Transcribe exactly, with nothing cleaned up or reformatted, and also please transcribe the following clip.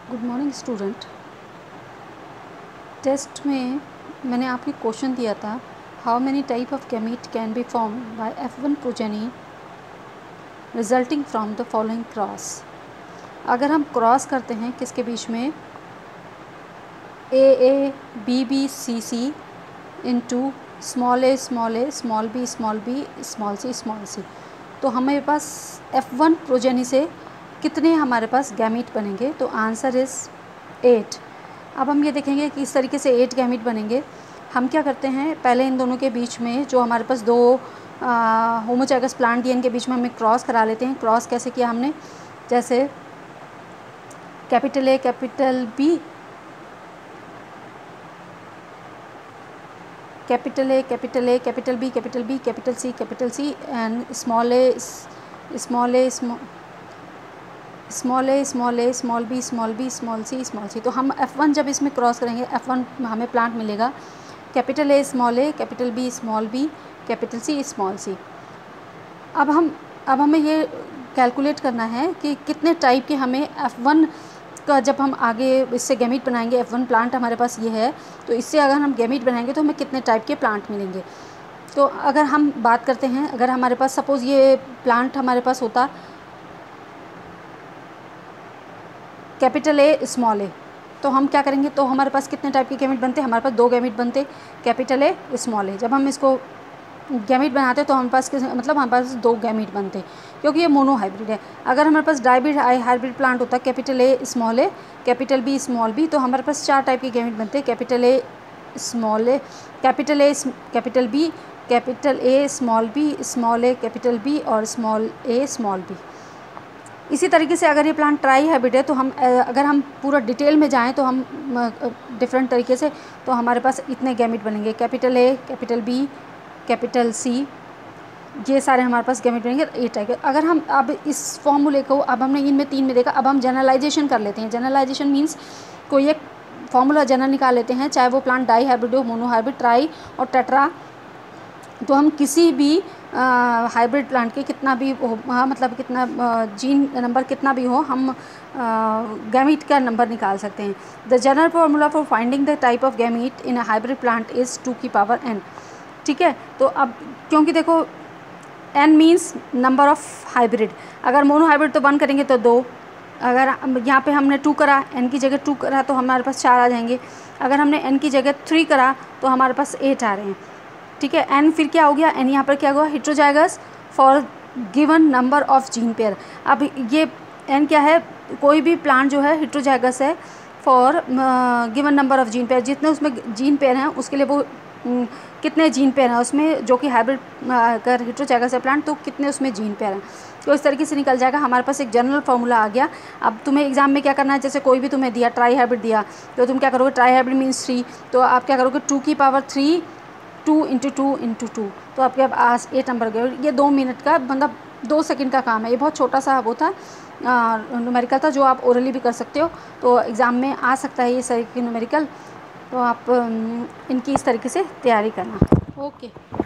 Good morning student. Test में मैंने आपको क्वेश्चन दिया था, how many type of gamete can be form by F one progeny resulting from the following cross. अगर हम cross करते हैं किसके बीच में, A A B B C C into small a small a small b small b small c small c, तो हमारे पास F one progeny से कितने हमारे पास गैमीट बनेंगे। तो आंसर इज़ एट। अब हम ये देखेंगे कि इस तरीके से एट गैमीट बनेंगे। हम क्या करते हैं, पहले इन दोनों के बीच में जो हमारे पास दो होमोजाइगस प्लांट दिए, इनके बीच में हमें क्रॉस करा लेते हैं। क्रॉस कैसे किया हमने, जैसे capital A capital B capital A capital A capital B capital B capital C capital C and small a small a small a small a small b small b small c small c. तो हम F one जब इसमें cross करेंगे, F one हमें plant मिलेगा capital A small a capital B small b capital C small c. अब हम अब हमें ये कैलकुलेट करना है कि कितने टाइप के हमें एफ वन का, जब हम आगे इससे गैमीट बनाएंगे, एफ वन प्लांट हमारे पास ये है, तो इससे अगर हम गैमीट बनाएंगे तो हमें कितने टाइप के प्लांट मिलेंगे। तो अगर हम बात करते हैं, अगर हमारे पास सपोज़ ये प्लांट हमारे पास होता कैपिटल ए स्मॉल ए, तो हम क्या करेंगे, तो हमारे पास कितने टाइप के गैमीट बनते, हमारे पास दो गैमीट बनते, कैपिटल ए स्मॉल ए। जब हम इसको गैमीट बनाते तो हमारे पास मतलब हमारे पास दो गैमीट बनते, क्योंकि ये मोनो हाइब्रिड है। अगर हमारे पास डाइब्रिड हाइब्रिड प्लांट होता capital A small a capital B small b, तो हमारे पास चार टाइप के गैमीट बनते, capital A small a capital A capital B capital A small b small a capital B और स्मॉल ए स्मॉल बी। इसी तरीके से अगर ये प्लांट ट्राई हाइब्रिड है, तो हम अगर हम पूरा डिटेल में जाएं तो हम डिफरेंट तरीके से, तो हमारे पास इतने गैमीट बनेंगे, capital A capital B capital C, ये सारे हमारे पास गैमीट बनेंगे ए टाइप के। अगर हम अब इस फॉर्मूले को, अब हमने इनमें तीन में देखा, अब हम जनरलाइजेशन कर लेते हैं। जनरलाइजेशन मीन्स कोई एक फॉर्मूला जनरल निकाल लेते हैं, चाहे वो प्लांट डाई हाइब्रिड हो, मोनो हाइब्रिड, ट्राई और टेट्रा। तो हम किसी भी हाइब्रिड प्लांट के कितना भी हो, हाँ मतलब कितना जीन नंबर कितना भी हो, हम गैमीट का नंबर निकाल सकते हैं। The general formula for finding the type of gamete in a hybrid plant is two की पावर एन। ठीक है, तो अब क्योंकि देखो n means number of hybrid, अगर मोनो हाइब्रिड तो वन करेंगे तो दो, अगर यहाँ पे हमने टू करा, एन की जगह टू करा तो हमारे पास चार आ जाएंगे, अगर हमने एन की जगह थ्री करा तो हमारे पास एट आ रहे हैं। ठीक है, एन फिर क्या हो गया, एन यहाँ पर क्या हुआ, heterozygous for given number of gene pair. अब ये एन क्या है, कोई भी प्लांट जो है हेटेरोजाइगस है for given number of gene pair, जितने उसमें जीन पेयर हैं उसके लिए वो uh, कितने जीन पेयर हैं उसमें, जो कि हाइब्रिड अगर हेटेरोजाइगस है प्लांट तो कितने उसमें जीन पेयर हैं। तो इस तरीके से निकल जाएगा, हमारे पास एक जनरल फार्मूला आ गया। अब तुम्हें एग्जाम में क्या करना है, जैसे कोई भी तुम्हें दिया ट्राई हाइब्रिड दिया, तो तुम क्या करोगे, ट्राई हाइब्रिड मीन्स थ्री, तो आप क्या करोगे, टू की power three two into two into two, तो आपके पास एट नंबर गए। ये दो मिनट का मतलब दो सेकंड का काम है, ये बहुत छोटा सा वो था, न्यूमेरिकल था, जो आप ओरली भी कर सकते हो, तो एग्ज़ाम में आ सकता है ये सारी न्यूमेरिकल। तो आप इनकी इस तरीके से तैयारी करना। ओके।